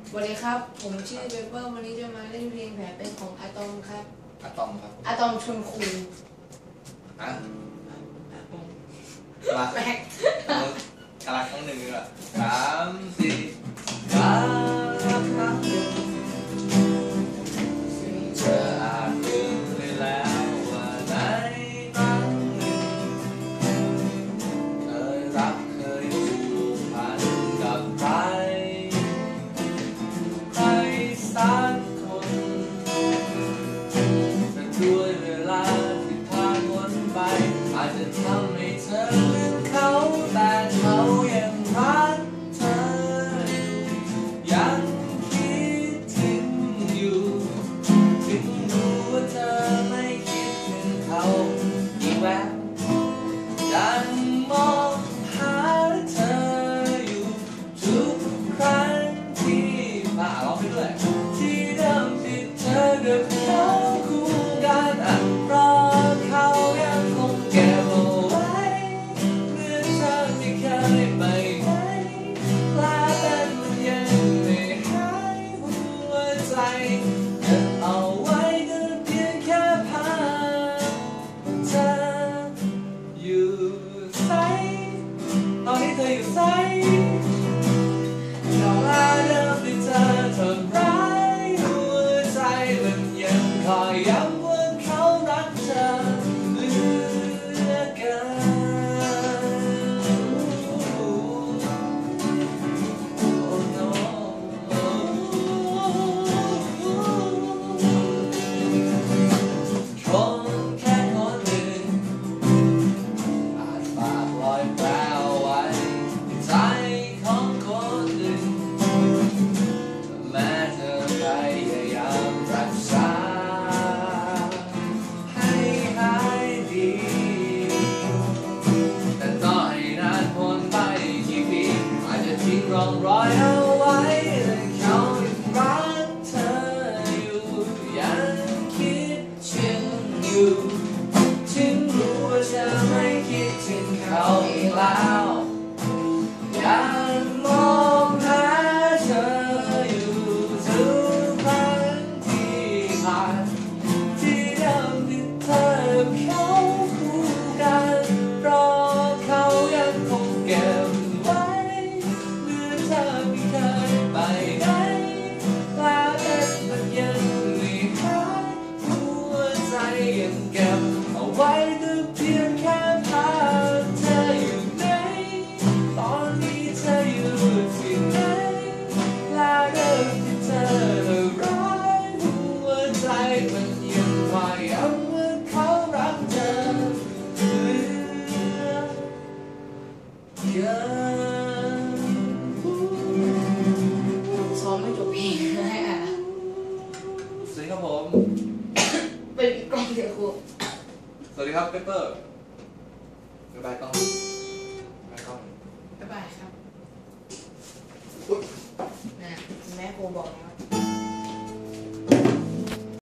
สวัสดีครับผมชื่อเปเปอร์วันนี้จะมาเล่นเพลงแผลเป็นของอะตอมครับอะตอมครับอะตอมชนคูอ่ะมาแปลกกาลครั้งหนึ่งอ่ะ3 4กาลครั้งหนึ่งซึ่งเธออาจลืมไปแล้วว่าในครั้งหนึ่งเคยรักเคยผูกพันกับใครสักคนแต่ด้วยเวลาที่ผ่านวนไปอาจจะทำให้เธอลืมเขาแต่เขายังรักเธอยังคิดถึงอยู่ถึงรู้ว่าเธอไม่คิดถึงเขาอีกแล้วยังมองหาเธออยู่ทุกครั้งที่มาร้องไปด้วยที่เดิมที่เธอกับเขาคู่กันเพราะเขายังคงเก็บเอาไว้เมื่อเธอไม่เคยไปไหนลาเป็นมันยังไม่หายหัวใจเก็บเอาไว้ก็เพียงแค่ภาพเธออยู่ใสตอนนี้เธออยู่ใสเวลาเดิมที่เธอทำร้ายหัวใจมันยังคอยย้ำว่าเขารักเธอเหลือเกินคนแค่คนหนึ่งอาจฝากรอยแผลเอาไว้ในใจของคนอื่นแม้เธอพยายามรักษาให้หายดีแต่ต่อให้นานพ้นไปกี่ปีอาจจะทิ้งร่องรอยเอาไว้และเขายังรักเธออยู่ยังคิดถึงอยู่ถึงรู้ว่าเธอไม่คิดถึงเขาอีกแล้วยังมองหาเธออยู่ทุกครั้งที่ผ่านที่เดิมที่เธอเขาคู่กันเพราะเขายังคงเก็บไว้เมื่อเธอไม่เคยไปไหนและเป็นมันยังไม่หายหัวใจยังเก็บเอาไว้แต่เพียงแค่ภาพเธออยู่ไหนตอนนี้เธออยู่ที่ไหนและเดิมที่เธอร้ายหัวใจมันยังคอยย้ำว่าเขารักเธอเหลือเกินซ้อมไม่จบเพลงให้อ่ะสวัสดีครับผมเป็นอีกกล้องเดียวครูสวัสดีครับเปเปอร์บ๊ายบายกล้อง